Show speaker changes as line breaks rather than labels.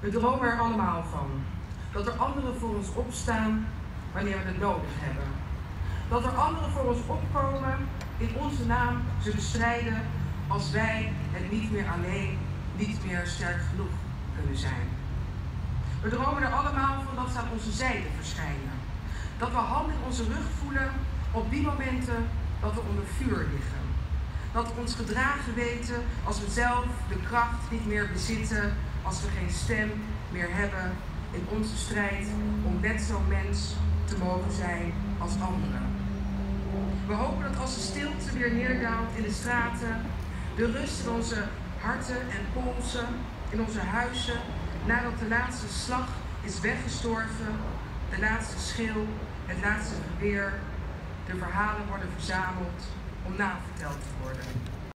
We dromen er allemaal van. Dat er anderen voor ons opstaan wanneer we het nodig hebben. Dat er anderen voor ons opkomen, in onze naam zullen strijden als wij het niet meer alleen, niet meer sterk genoeg kunnen zijn. We dromen er allemaal van dat ze aan onze zijde verschijnen. Dat we handen in onze rug voelen op die momenten dat we onder vuur liggen. Dat we ons gedragen weten als we zelf de kracht niet meer bezitten, als we geen stem meer hebben in onze strijd om net zo'n mens te mogen zijn als anderen. We hopen dat als de stilte weer neerdaalt in de straten, de rust in onze harten en polsen, in onze huizen, nadat de laatste slag is weggestorven, de laatste schil, het laatste geweer, de verhalen worden verzameld om naverteld te worden.